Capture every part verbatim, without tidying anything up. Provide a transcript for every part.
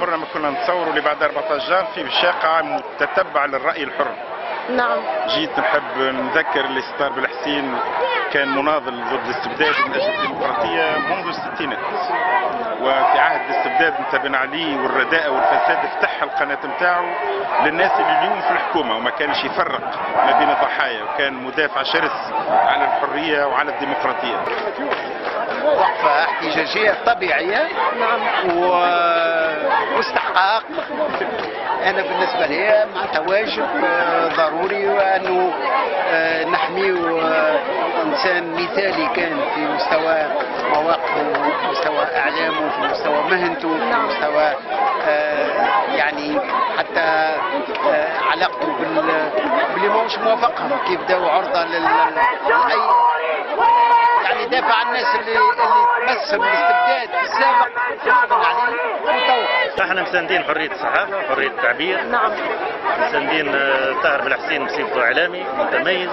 عمرنا ما كنا نتصوروا اللي بعد أربعة عشر جان في شاقة متتبع للرأي الحر. نعم. جيت نحب نذكر اللي ستار بالحسين كان مناضل ضد الاستبداد من اجل الديمقراطيه منذ الستينات، وفي عهد الاستبداد نتاع بن علي والرداء والفساد فتح القناه نتاعو للناس اللي اليوم في الحكومه، وما كانش يفرق ما بين الضحايا، وكان مدافع شرس على الحريه وعلى الديمقراطيه. وقفه احتجاجيه طبيعيه. نعم. واستحقاق. انا بالنسبه لي معناتها واجب ضروري، وانه نحميه انسان مثالي كان في مستوى مواقفه، في مستوى اعلامه، في مستوى مهنته، في مستوى يعني حتى علاقته باللي ماهوش موافقهم، كيف داو عرضه لل اي يعني دافع عن الناس اللي اللي تمسهم بالاستبداد في السابق يحكم عليه وتو. احنا مساندين حريه الصحافه، حريه التعبير. نعم. مساندين طاهر بالحسين بصفته اعلامي متميز،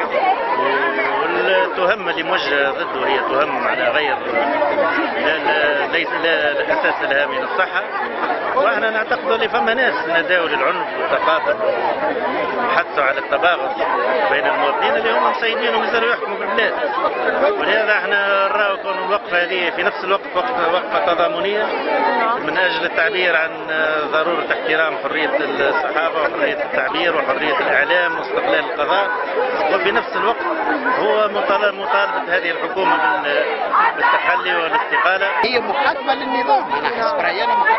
والتهم اللي موجهه ضده هي تهم على غير لا ليس لا اساس لها من الصحه. واحنا نعتقد اللي فما ناس نداوا للعنف والتقاطع وحثوا على التباغض بين المواطنين اللي هم مسيدين ومازالوا يحكموا بالبلاد. ولهذا احنا نراو كون الوقفه هذه في نفس الوقت وقفه تضامنيه من اجل التعبير عن ضروره احترام حريه الصحافه وحريه التعبير وحريه الاعلام واستقلال القضاء، وفي نفس الوقت هو مطالبه هذه الحكومه بالتحلي والاستقاله. هي مخالفه للنظام، انا حسب رايي انا